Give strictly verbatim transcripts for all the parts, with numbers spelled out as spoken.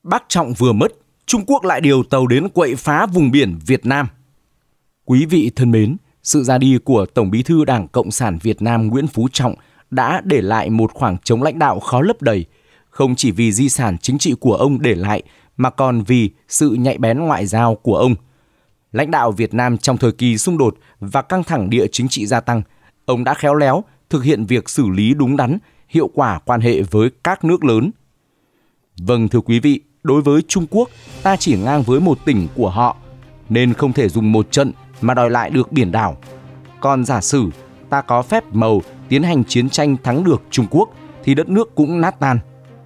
Bác Trọng vừa mất, Trung Quốc lại điều tàu đến quậy phá vùng biển Việt Nam. Quý vị thân mến, sự ra đi của Tổng Bí thư Đảng Cộng sản Việt Nam Nguyễn Phú Trọng đã để lại một khoảng trống lãnh đạo khó lấp đầy, không chỉ vì di sản chính trị của ông để lại, mà còn vì sự nhạy bén ngoại giao của ông. Lãnh đạo Việt Nam trong thời kỳ xung đột và căng thẳng địa chính trị gia tăng, ông đã khéo léo thực hiện việc xử lý đúng đắn, hiệu quả quan hệ với các nước lớn. Vâng thưa quý vị, đối với Trung Quốc, ta chỉ ngang với một tỉnh của họ, nên không thể dùng một trận mà đòi lại được biển đảo. Còn giả sử ta có phép màu tiến hành chiến tranh thắng được Trung Quốc, thì đất nước cũng nát tan.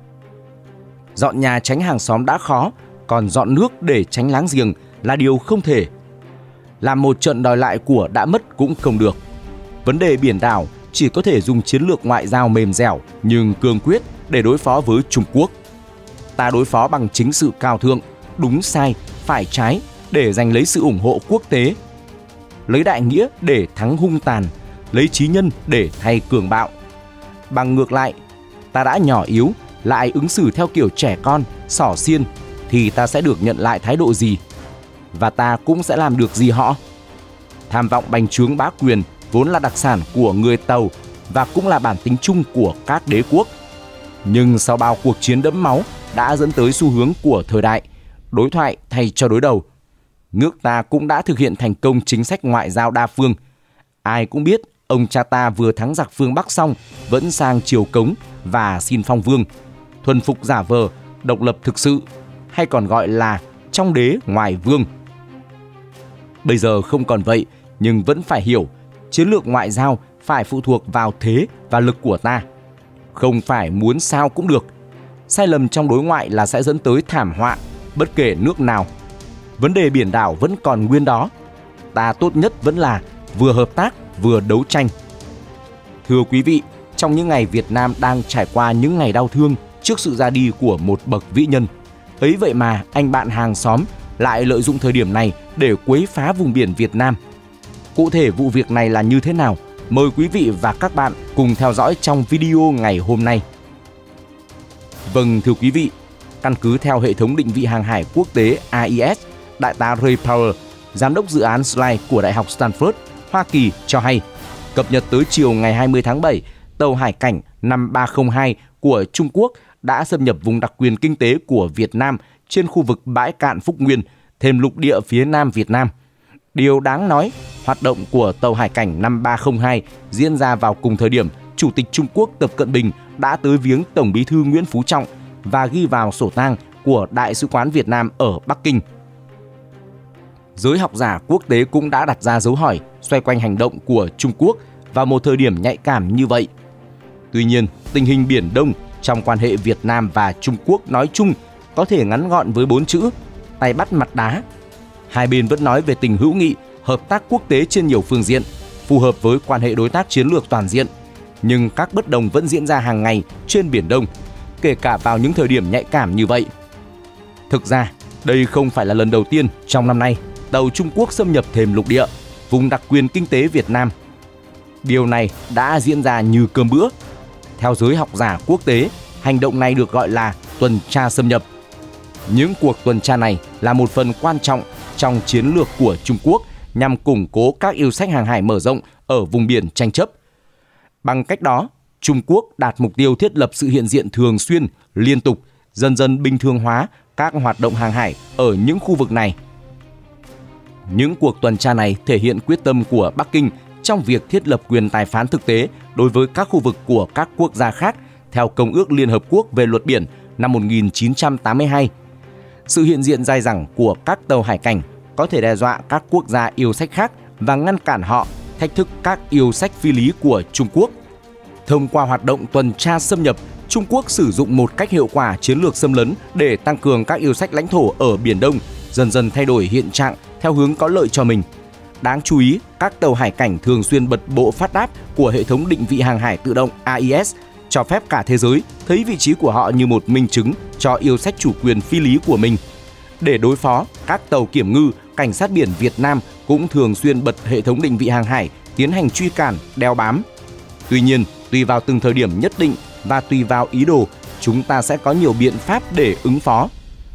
Dọn nhà tránh hàng xóm đã khó, còn dọn nước để tránh láng giềng là điều không thể. Làm một trận đòi lại của đã mất cũng không được. Vấn đề biển đảo chỉ có thể dùng chiến lược ngoại giao mềm dẻo nhưng cương quyết để đối phó với Trung Quốc. Ta đối phó bằng chính sự cao thượng, đúng sai, phải trái để giành lấy sự ủng hộ quốc tế. Lấy đại nghĩa để thắng hung tàn, lấy trí nhân để thay cường bạo. Bằng ngược lại, ta đã nhỏ yếu, lại ứng xử theo kiểu trẻ con, xỏ xiên, thì ta sẽ được nhận lại thái độ gì? Và ta cũng sẽ làm được gì họ? Tham vọng bành trướng bá quyền vốn là đặc sản của người Tàu và cũng là bản tính chung của các đế quốc. Nhưng sau bao cuộc chiến đẫm máu đã dẫn tới xu hướng của thời đại, đối thoại thay cho đối đầu. Nước ta cũng đã thực hiện thành công chính sách ngoại giao đa phương. Ai cũng biết ông cha ta vừa thắng giặc phương Bắc xong vẫn sang triều cống và xin phong vương, thuần phục giả vờ, độc lập thực sự, hay còn gọi là trong đế ngoài vương. Bây giờ không còn vậy, nhưng vẫn phải hiểu, chiến lược ngoại giao phải phụ thuộc vào thế và lực của ta. Không phải muốn sao cũng được. Sai lầm trong đối ngoại là sẽ dẫn tới thảm họa, bất kể nước nào. Vấn đề biển đảo vẫn còn nguyên đó. Ta tốt nhất vẫn là vừa hợp tác vừa đấu tranh. Thưa quý vị, trong những ngày Việt Nam đang trải qua những ngày đau thương trước sự ra đi của một bậc vĩ nhân, ấy vậy mà anh bạn hàng xóm lại lợi dụng thời điểm này để quấy phá vùng biển Việt Nam. Cụ thể vụ việc này là như thế nào? Mời quý vị và các bạn cùng theo dõi trong video ngày hôm nay. Vâng thưa quý vị, căn cứ theo hệ thống định vị hàng hải quốc tế A I S, Đại tá Ray Powell, giám đốc dự án Slide của Đại học Stanford, Hoa Kỳ cho hay, cập nhật tới chiều ngày hai mươi tháng bảy, tàu hải cảnh năm ba không hai của Trung Quốc đã xâm nhập vùng đặc quyền kinh tế của Việt Nam trên khu vực bãi cạn Phúc Nguyên, thêm lục địa phía Nam Việt Nam. Điều đáng nói, hoạt động của tàu hải cảnh năm ba không hai diễn ra vào cùng thời điểm Chủ tịch Trung Quốc Tập Cận Bình đã tới viếng Tổng Bí thư Nguyễn Phú Trọng và ghi vào sổ tang của Đại sứ quán Việt Nam ở Bắc Kinh. Giới học giả quốc tế cũng đã đặt ra dấu hỏi xoay quanh hành động của Trung Quốc vào một thời điểm nhạy cảm như vậy. Tuy nhiên, tình hình Biển Đông trong quan hệ Việt Nam và Trung Quốc nói chung có thể ngắn gọn với bốn chữ: tay bắt mặt đá. Hai bên vẫn nói về tình hữu nghị, hợp tác quốc tế trên nhiều phương diện, phù hợp với quan hệ đối tác chiến lược toàn diện. Nhưng các bất đồng vẫn diễn ra hàng ngày trên Biển Đông, kể cả vào những thời điểm nhạy cảm như vậy. Thực ra, đây không phải là lần đầu tiên trong năm nay tàu Trung Quốc xâm nhập thềm lục địa, vùng đặc quyền kinh tế Việt Nam. Điều này đã diễn ra như cơm bữa. Theo giới học giả quốc tế, hành động này được gọi là tuần tra xâm nhập. Những cuộc tuần tra này là một phần quan trọng trong chiến lược của Trung Quốc nhằm củng cố các yêu sách hàng hải mở rộng ở vùng biển tranh chấp. Bằng cách đó, Trung Quốc đạt mục tiêu thiết lập sự hiện diện thường xuyên, liên tục, dần dần bình thường hóa các hoạt động hàng hải ở những khu vực này. Những cuộc tuần tra này thể hiện quyết tâm của Bắc Kinh trong việc thiết lập quyền tài phán thực tế đối với các khu vực của các quốc gia khác theo Công ước Liên Hợp Quốc về luật biển năm một nghìn chín trăm tám mươi hai. Sự hiện diện dai dẳng của các tàu hải cảnh có thể đe dọa các quốc gia yêu sách khác và ngăn cản họ thách thức các yêu sách phi lý của Trung Quốc. Thông qua hoạt động tuần tra xâm nhập, Trung Quốc sử dụng một cách hiệu quả chiến lược xâm lấn để tăng cường các yêu sách lãnh thổ ở Biển Đông, dần dần thay đổi hiện trạng theo hướng có lợi cho mình. Đáng chú ý, các tàu hải cảnh thường xuyên bật bộ phát đáp của hệ thống định vị hàng hải tự động A I S, cho phép cả thế giới thấy vị trí của họ như một minh chứng cho yêu sách chủ quyền phi lý của mình. Để đối phó, các tàu kiểm ngư, cảnh sát biển Việt Nam cũng thường xuyên bật hệ thống định vị hàng hải tiến hành truy cản, đeo bám. Tuy nhiên, tùy vào từng thời điểm nhất định và tùy vào ý đồ, chúng ta sẽ có nhiều biện pháp để ứng phó.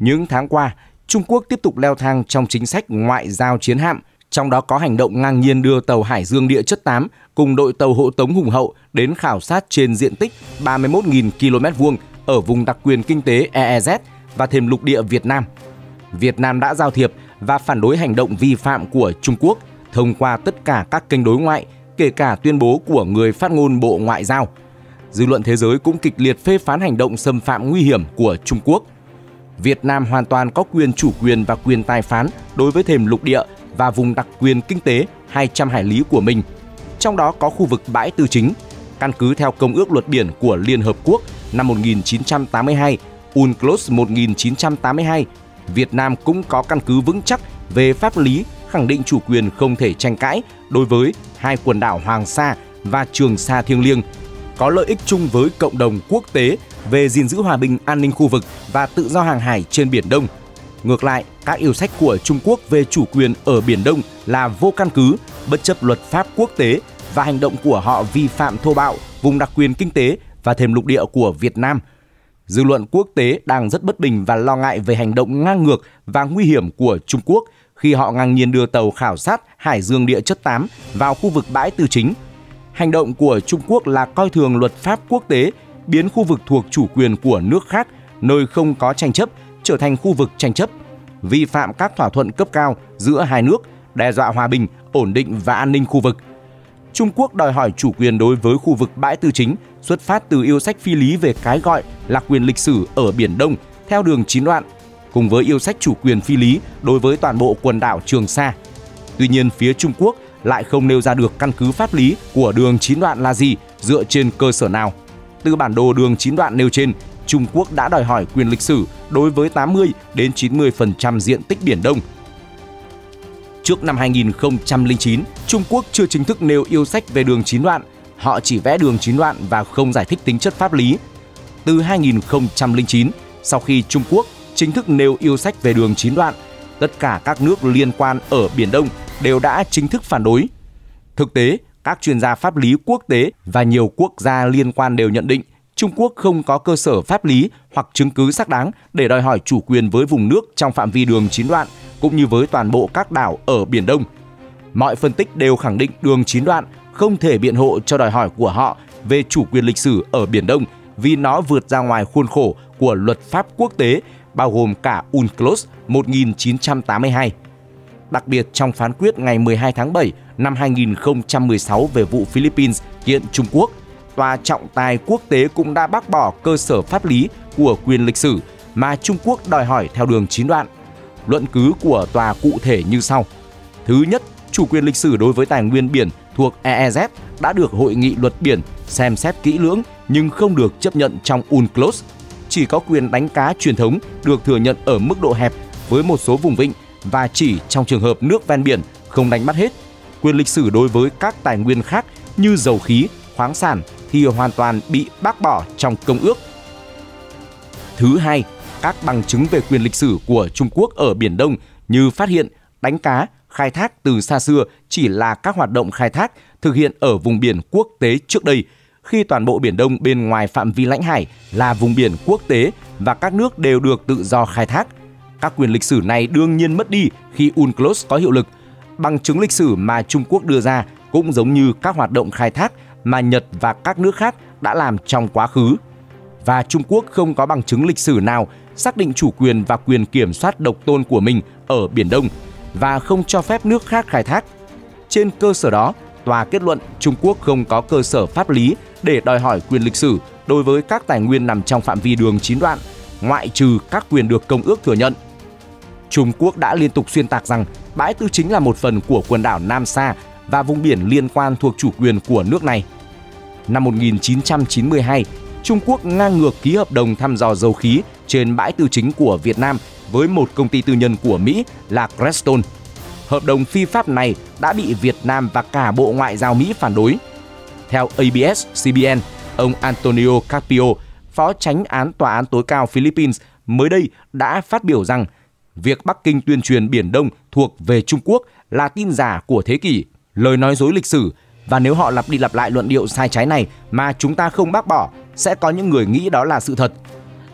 Những tháng qua, Trung Quốc tiếp tục leo thang trong chính sách ngoại giao chiến hạm, trong đó có hành động ngang nhiên đưa tàu Hải Dương Địa Chất tám cùng đội tàu hộ tống hùng hậu đến khảo sát trên diện tích ba mươi mốt nghìn ki lô mét vuông ở vùng đặc quyền kinh tế E E Z và thềm lục địa Việt Nam. Việt Nam đã giao thiệp và phản đối hành động vi phạm của Trung Quốc thông qua tất cả các kênh đối ngoại, kể cả tuyên bố của người phát ngôn Bộ Ngoại giao. Dư luận thế giới cũng kịch liệt phê phán hành động xâm phạm nguy hiểm của Trung Quốc. Việt Nam hoàn toàn có quyền chủ quyền và quyền tài phán đối với thềm lục địa và vùng đặc quyền kinh tế hai trăm hải lý của mình, trong đó có khu vực bãi tư chính. Căn cứ theo Công ước Luật Biển của Liên Hợp Quốc năm một nghìn chín trăm tám mươi hai, UNCLOS một nghìn chín trăm tám mươi hai, Việt Nam cũng có căn cứ vững chắc về pháp lý khẳng định chủ quyền không thể tranh cãi đối với hai quần đảo Hoàng Sa và Trường Sa thiêng liêng, có lợi ích chung với cộng đồng quốc tế về gìn giữ hòa bình an ninh khu vực và tự do hàng hải trên Biển Đông. Ngược lại, các yêu sách của Trung Quốc về chủ quyền ở Biển Đông là vô căn cứ, bất chấp luật pháp quốc tế và hành động của họ vi phạm thô bạo vùng đặc quyền kinh tế và thềm lục địa của Việt Nam. Dư luận quốc tế đang rất bất bình và lo ngại về hành động ngang ngược và nguy hiểm của Trung Quốc khi họ ngang nhiên đưa tàu khảo sát Hải Dương Địa Chất tám vào khu vực bãi tư chính. Hành động của Trung Quốc là coi thường luật pháp quốc tế, biến khu vực thuộc chủ quyền của nước khác, nơi không có tranh chấp, trở thành khu vực tranh chấp, vi phạm các thỏa thuận cấp cao giữa hai nước, đe dọa hòa bình, ổn định và an ninh khu vực. Trung Quốc đòi hỏi chủ quyền đối với khu vực bãi tư chính xuất phát từ yêu sách phi lý về cái gọi là quyền lịch sử ở Biển Đông theo đường chín đoạn, cùng với yêu sách chủ quyền phi lý đối với toàn bộ quần đảo Trường Sa. Tuy nhiên, phía Trung Quốc lại không nêu ra được căn cứ pháp lý của đường chín đoạn là gì, dựa trên cơ sở nào. Từ bản đồ đường chín đoạn nêu trên, Trung Quốc đã đòi hỏi quyền lịch sử đối với tám mươi đến chín mươi phần trăm diện tích Biển Đông. Trước năm hai nghìn không trăm lẻ chín, Trung Quốc chưa chính thức nêu yêu sách về đường chín đoạn, họ chỉ vẽ đường chín đoạn và không giải thích tính chất pháp lý. Từ hai nghìn không trăm lẻ chín, sau khi Trung Quốc chính thức nêu yêu sách về đường chín đoạn, tất cả các nước liên quan ở Biển Đông đều đã chính thức phản đối. Thực tế, các chuyên gia pháp lý quốc tế và nhiều quốc gia liên quan đều nhận định Trung Quốc không có cơ sở pháp lý hoặc chứng cứ xác đáng để đòi hỏi chủ quyền với vùng nước trong phạm vi đường chín đoạn, cũng như với toàn bộ các đảo ở Biển Đông. Mọi phân tích đều khẳng định đường chín đoạn không thể biện hộ cho đòi hỏi của họ về chủ quyền lịch sử ở Biển Đông vì nó vượt ra ngoài khuôn khổ của luật pháp quốc tế, bao gồm cả UNCLOS một nghìn chín trăm tám mươi hai. Đặc biệt, trong phán quyết ngày mười hai tháng bảy năm hai nghìn không trăm mười sáu về vụ Philippines kiện Trung Quốc, Tòa trọng tài quốc tế cũng đã bác bỏ cơ sở pháp lý của quyền lịch sử mà Trung Quốc đòi hỏi theo đường chín đoạn. Luận cứ của tòa cụ thể như sau. Thứ nhất, chủ quyền lịch sử đối với tài nguyên biển thuộc E E Z đã được Hội nghị luật biển xem xét kỹ lưỡng nhưng không được chấp nhận trong UNCLOS. Chỉ có quyền đánh cá truyền thống được thừa nhận ở mức độ hẹp với một số vùng vịnh và chỉ trong trường hợp nước ven biển không đánh bắt hết. Quyền lịch sử đối với các tài nguyên khác như dầu khí, khoáng sản thì hoàn toàn bị bác bỏ trong công ước. Thứ hai, các bằng chứng về quyền lịch sử của Trung Quốc ở Biển Đông như phát hiện, đánh cá, khai thác từ xa xưa chỉ là các hoạt động khai thác thực hiện ở vùng biển quốc tế trước đây, khi toàn bộ Biển Đông bên ngoài phạm vi lãnh hải là vùng biển quốc tế và các nước đều được tự do khai thác. Các quyền lịch sử này đương nhiên mất đi khi UNCLOS có hiệu lực. Bằng chứng lịch sử mà Trung Quốc đưa ra cũng giống như các hoạt động khai thác mà Nhật và các nước khác đã làm trong quá khứ. Và Trung Quốc không có bằng chứng lịch sử nào xác định chủ quyền và quyền kiểm soát độc tôn của mình ở Biển Đông và không cho phép nước khác khai thác. Trên cơ sở đó, tòa kết luận Trung Quốc không có cơ sở pháp lý để đòi hỏi quyền lịch sử đối với các tài nguyên nằm trong phạm vi đường chín đoạn, ngoại trừ các quyền được công ước thừa nhận. Trung Quốc đã liên tục xuyên tạc rằng bãi tư chính là một phần của quần đảo Nam Sa và vùng biển liên quan thuộc chủ quyền của nước này. Năm một nghìn chín trăm chín mươi hai, Trung Quốc ngang ngược ký hợp đồng thăm dò dầu khí trên bãi tư chính của Việt Nam với một công ty tư nhân của Mỹ là Crestone. Hợp đồng phi pháp này đã bị Việt Nam và cả Bộ Ngoại giao Mỹ phản đối. Theo A B S C B N, ông Antonio Carpio, phó chánh án Tòa án tối cao Philippines, mới đây đã phát biểu rằng việc Bắc Kinh tuyên truyền Biển Đông thuộc về Trung Quốc là tin giả của thế kỷ, lời nói dối lịch sử, và nếu họ lặp đi lặp lại luận điệu sai trái này mà chúng ta không bác bỏ, sẽ có những người nghĩ đó là sự thật.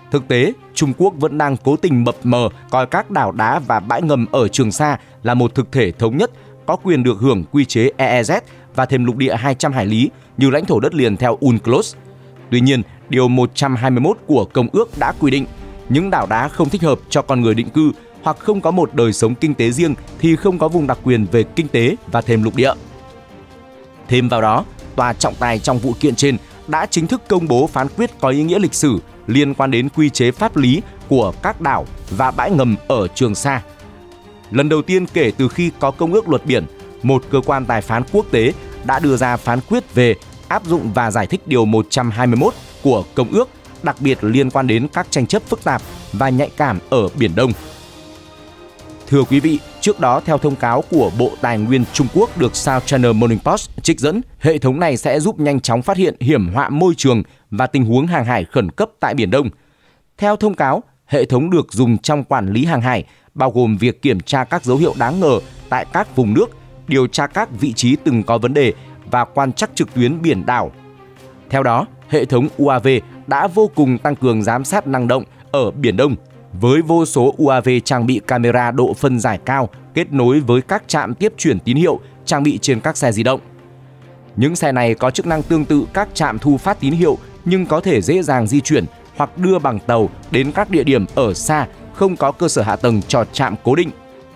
Thực tế, Trung Quốc vẫn đang cố tình mập mờ coi các đảo đá và bãi ngầm ở Trường Sa là một thực thể thống nhất, có quyền được hưởng quy chế E E Z và thêm lục địa hai trăm hải lý như lãnh thổ đất liền theo UNCLOS. Tuy nhiên, Điều một trăm hai mươi mốt của Công ước đã quy định những đảo đá không thích hợp cho con người định cư hoặc không có một đời sống kinh tế riêng thì không có vùng đặc quyền về kinh tế và thêm lục địa. Thêm vào đó, tòa trọng tài trong vụ kiện trên đã chính thức công bố phán quyết có ý nghĩa lịch sử liên quan đến quy chế pháp lý của các đảo và bãi ngầm ở Trường Sa. Lần đầu tiên kể từ khi có Công ước Luật Biển, một cơ quan tài phán quốc tế đã đưa ra phán quyết về áp dụng và giải thích Điều một trăm hai mươi mốt của Công ước, đặc biệt liên quan đến các tranh chấp phức tạp và nhạy cảm ở Biển Đông. Thưa quý vị, trước đó theo thông cáo của Bộ Tài nguyên Trung Quốc được South China Morning Post trích dẫn, hệ thống này sẽ giúp nhanh chóng phát hiện hiểm họa môi trường và tình huống hàng hải khẩn cấp tại Biển Đông. Theo thông cáo, hệ thống được dùng trong quản lý hàng hải, bao gồm việc kiểm tra các dấu hiệu đáng ngờ tại các vùng nước, điều tra các vị trí từng có vấn đề và quan trắc trực tuyến biển đảo. Theo đó, hệ thống u a vê đã vô cùng tăng cường giám sát năng động ở Biển Đông, với vô số u a vê trang bị camera độ phân giải cao kết nối với các trạm tiếp chuyển tín hiệu trang bị trên các xe di động. Những xe này có chức năng tương tự các trạm thu phát tín hiệu nhưng có thể dễ dàng di chuyển hoặc đưa bằng tàu đến các địa điểm ở xa không có cơ sở hạ tầng cho trạm cố định.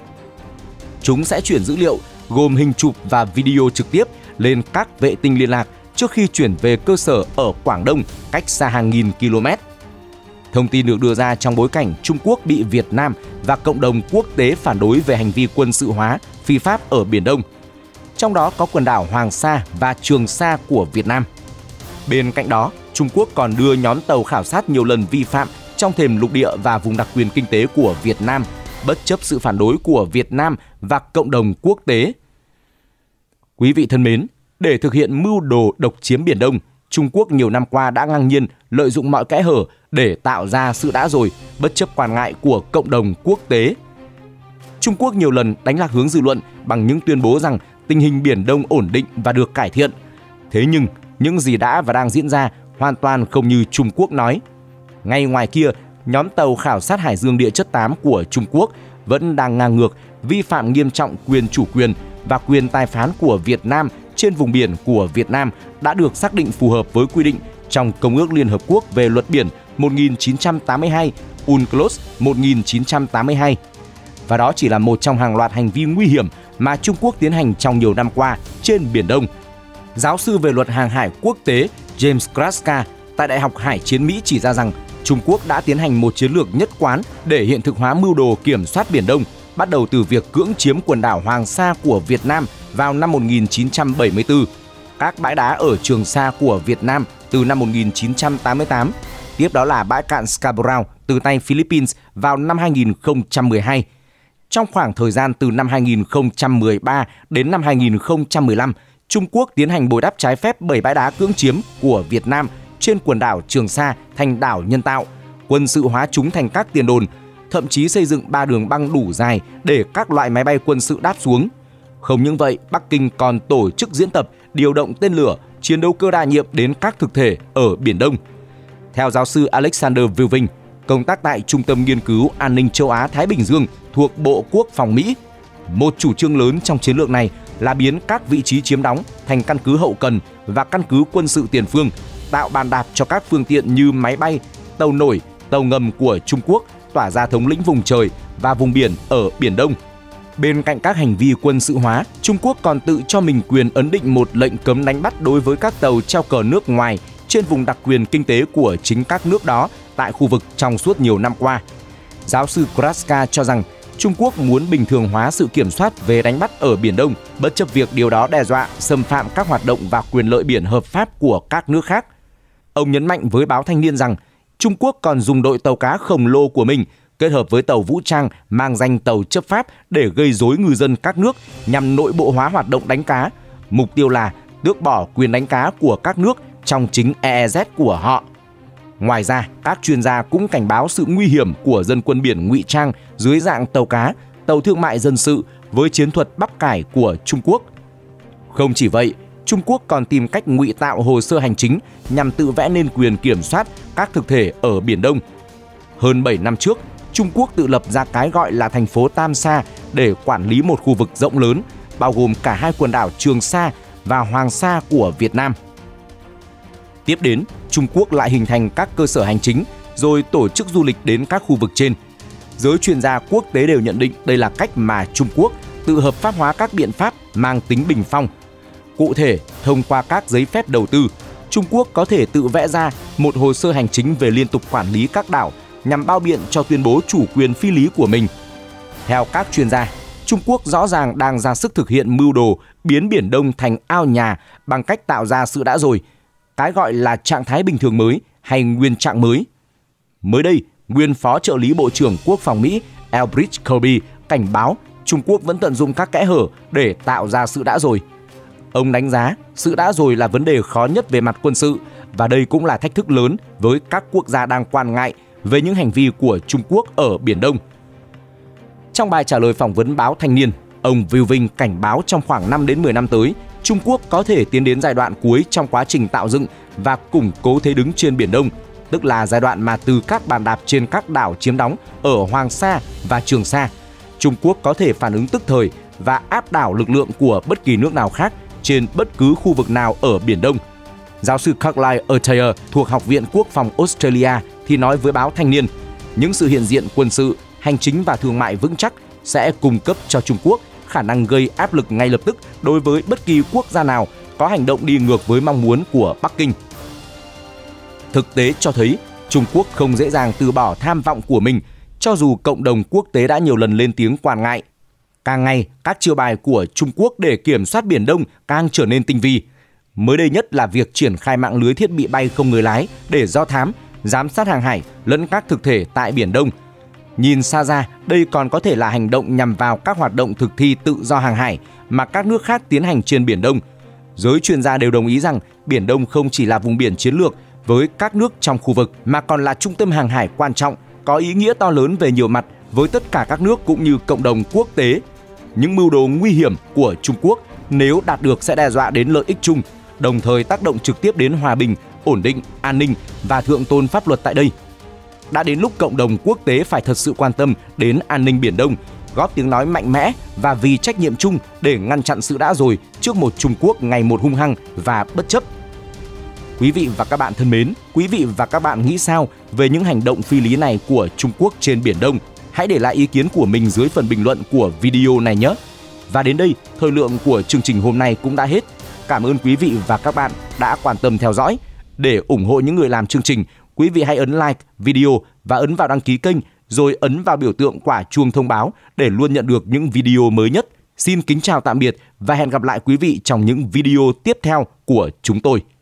Chúng sẽ chuyển dữ liệu gồm hình chụp và video trực tiếp lên các vệ tinh liên lạc trước khi chuyển về cơ sở ở Quảng Đông, cách xa hàng nghìn km. Thông tin được đưa ra trong bối cảnh Trung Quốc bị Việt Nam và cộng đồng quốc tế phản đối về hành vi quân sự hóa phi pháp ở Biển Đông. Trong đó có quần đảo Hoàng Sa và Trường Sa của Việt Nam. Bên cạnh đó, Trung Quốc còn đưa nhóm tàu khảo sát nhiều lần vi phạm trong thềm lục địa và vùng đặc quyền kinh tế của Việt Nam, bất chấp sự phản đối của Việt Nam và cộng đồng quốc tế. Quý vị thân mến, để thực hiện mưu đồ độc chiếm Biển Đông, Trung Quốc nhiều năm qua đã ngang nhiên lợi dụng mọi kẽ hở để tạo ra sự đã rồi, bất chấp quan ngại của cộng đồng quốc tế. Trung Quốc nhiều lần đánh lạc hướng dư luận bằng những tuyên bố rằng tình hình Biển Đông ổn định và được cải thiện. Thế nhưng, những gì đã và đang diễn ra hoàn toàn không như Trung Quốc nói. Ngay ngoài kia, nhóm tàu khảo sát Hải dương địa chất tám của Trung Quốc vẫn đang ngang ngược, vi phạm nghiêm trọng quyền chủ quyền và quyền tài phán của Việt Nam trên vùng biển của Việt Nam đã được xác định phù hợp với quy định trong Công ước Liên Hợp Quốc về luật biển một nghìn chín trăm tám mươi hai, UNCLOS một nghìn chín trăm tám mươi hai. Và đó chỉ là một trong hàng loạt hành vi nguy hiểm mà Trung Quốc tiến hành trong nhiều năm qua trên Biển Đông. Giáo sư về luật hàng hải quốc tế James Kraska tại Đại học Hải chiến Mỹ chỉ ra rằng Trung Quốc đã tiến hành một chiến lược nhất quán để hiện thực hóa mưu đồ kiểm soát Biển Đông, bắt đầu từ việc cưỡng chiếm quần đảo Hoàng Sa của Việt Nam vào năm một nghìn chín trăm bảy mươi tư, các bãi đá ở Trường Sa của Việt Nam từ năm một nghìn chín trăm tám mươi tám, tiếp đó là bãi cạn Scarborough từ tay Philippines vào năm hai nghìn không trăm mười hai. Trong khoảng thời gian từ năm hai nghìn không trăm mười ba đến năm hai nghìn không trăm mười lăm, Trung Quốc tiến hành bồi đắp trái phép bảy bãi đá cưỡng chiếm của Việt Nam trên quần đảo Trường Sa thành đảo nhân tạo, quân sự hóa chúng thành các tiền đồn, thậm chí xây dựng ba đường băng đủ dài để các loại máy bay quân sự đáp xuống. Không những vậy, Bắc Kinh còn tổ chức diễn tập, điều động tên lửa, chiến đấu cơ đa nhiệm đến các thực thể ở Biển Đông. Theo giáo sư Alexander Vilving, công tác tại Trung tâm Nghiên cứu An ninh châu Á-Thái Bình Dương thuộc Bộ Quốc phòng Mỹ, một chủ trương lớn trong chiến lược này là biến các vị trí chiếm đóng thành căn cứ hậu cần và căn cứ quân sự tiền phương, tạo bàn đạp cho các phương tiện như máy bay, tàu nổi, tàu ngầm của Trung Quốc tỏa ra thống lĩnh vùng trời và vùng biển ở Biển Đông. Bên cạnh các hành vi quân sự hóa, Trung Quốc còn tự cho mình quyền ấn định một lệnh cấm đánh bắt đối với các tàu treo cờ nước ngoài trên vùng đặc quyền kinh tế của chính các nước đó tại khu vực trong suốt nhiều năm qua. Giáo sư Kraska cho rằng Trung Quốc muốn bình thường hóa sự kiểm soát về đánh bắt ở Biển Đông, bất chấp việc điều đó đe dọa xâm phạm các hoạt động và quyền lợi biển hợp pháp của các nước khác. Ông nhấn mạnh với báo Thanh niên rằng Trung Quốc còn dùng đội tàu cá khổng lồ của mình kết hợp với tàu vũ trang mang danh tàu chấp pháp để gây rối ngư dân các nước nhằm nội bộ hóa hoạt động đánh cá. Mục tiêu là tước bỏ quyền đánh cá của các nước trong chính E E Z của họ. Ngoài ra, các chuyên gia cũng cảnh báo sự nguy hiểm của dân quân biển ngụy trang dưới dạng tàu cá, tàu thương mại dân sự với chiến thuật bắp cải của Trung Quốc. Không chỉ vậy, Trung Quốc còn tìm cách ngụy tạo hồ sơ hành chính nhằm tự vẽ nên quyền kiểm soát các thực thể ở Biển Đông. Hơn bảy năm trước, Trung Quốc tự lập ra cái gọi là thành phố Tam Sa để quản lý một khu vực rộng lớn, bao gồm cả hai quần đảo Trường Sa và Hoàng Sa của Việt Nam. Tiếp đến, Trung Quốc lại hình thành các cơ sở hành chính, rồi tổ chức du lịch đến các khu vực trên. Giới chuyên gia quốc tế đều nhận định đây là cách mà Trung Quốc tự hợp pháp hóa các biện pháp mang tính bình phong. Cụ thể, thông qua các giấy phép đầu tư, Trung Quốc có thể tự vẽ ra một hồ sơ hành chính về liên tục quản lý các đảo nhằm bao biện cho tuyên bố chủ quyền phi lý của mình. Theo các chuyên gia, Trung Quốc rõ ràng đang ra sức thực hiện mưu đồ biến Biển Đông thành ao nhà bằng cách tạo ra sự đã rồi, cái gọi là trạng thái bình thường mới hay nguyên trạng mới. Mới đây, nguyên Phó trợ lý Bộ trưởng Quốc phòng Mỹ Elbridge Colby cảnh báo Trung Quốc vẫn tận dụng các kẽ hở để tạo ra sự đã rồi. Ông đánh giá sự đã rồi là vấn đề khó nhất về mặt quân sự và đây cũng là thách thức lớn với các quốc gia đang quan ngại về những hành vi của Trung Quốc ở Biển Đông. Trong bài trả lời phỏng vấn báo Thanh niên, ông Vu Vinh cảnh báo trong khoảng năm đến mười năm tới, Trung Quốc có thể tiến đến giai đoạn cuối trong quá trình tạo dựng và củng cố thế đứng trên Biển Đông, tức là giai đoạn mà từ các bàn đạp trên các đảo chiếm đóng ở Hoàng Sa và Trường Sa, Trung Quốc có thể phản ứng tức thời và áp đảo lực lượng của bất kỳ nước nào khác trên bất cứ khu vực nào ở Biển Đông. Giáo sư Carlisle Ertayer thuộc Học viện Quốc phòng Australia thì nói với báo Thanh niên, những sự hiện diện quân sự, hành chính và thương mại vững chắc sẽ cung cấp cho Trung Quốc khả năng gây áp lực ngay lập tức đối với bất kỳ quốc gia nào có hành động đi ngược với mong muốn của Bắc Kinh. Thực tế cho thấy Trung Quốc không dễ dàng từ bỏ tham vọng của mình, cho dù cộng đồng quốc tế đã nhiều lần lên tiếng quan ngại. Càng ngày, các chiêu bài của Trung Quốc để kiểm soát Biển Đông càng trở nên tinh vi. Mới đây nhất là việc triển khai mạng lưới thiết bị bay không người lái để do thám, giám sát hàng hải lẫn các thực thể tại Biển Đông. Nhìn xa ra, đây còn có thể là hành động nhằm vào các hoạt động thực thi tự do hàng hải mà các nước khác tiến hành trên Biển Đông. Giới chuyên gia đều đồng ý rằng Biển Đông không chỉ là vùng biển chiến lược với các nước trong khu vực mà còn là trung tâm hàng hải quan trọng, có ý nghĩa to lớn về nhiều mặt với tất cả các nước cũng như cộng đồng quốc tế. Những mưu đồ nguy hiểm của Trung Quốc nếu đạt được sẽ đe dọa đến lợi ích chung, đồng thời tác động trực tiếp đến hòa bình, ổn định, an ninh và thượng tôn pháp luật tại đây. Đã đến lúc cộng đồng quốc tế phải thật sự quan tâm đến an ninh Biển Đông, góp tiếng nói mạnh mẽ và vì trách nhiệm chung để ngăn chặn sự đã rồi trước một Trung Quốc ngày một hung hăng và bất chấp. Quý vị và các bạn thân mến, quý vị và các bạn nghĩ sao về những hành động phi lý này của Trung Quốc trên Biển Đông? Hãy để lại ý kiến của mình dưới phần bình luận của video này nhé! Và đến đây, thời lượng của chương trình hôm nay cũng đã hết. Cảm ơn quý vị và các bạn đã quan tâm theo dõi. Để ủng hộ những người làm chương trình, quý vị hãy ấn like video và ấn vào đăng ký kênh, rồi ấn vào biểu tượng quả chuông thông báo để luôn nhận được những video mới nhất. Xin kính chào tạm biệt và hẹn gặp lại quý vị trong những video tiếp theo của chúng tôi.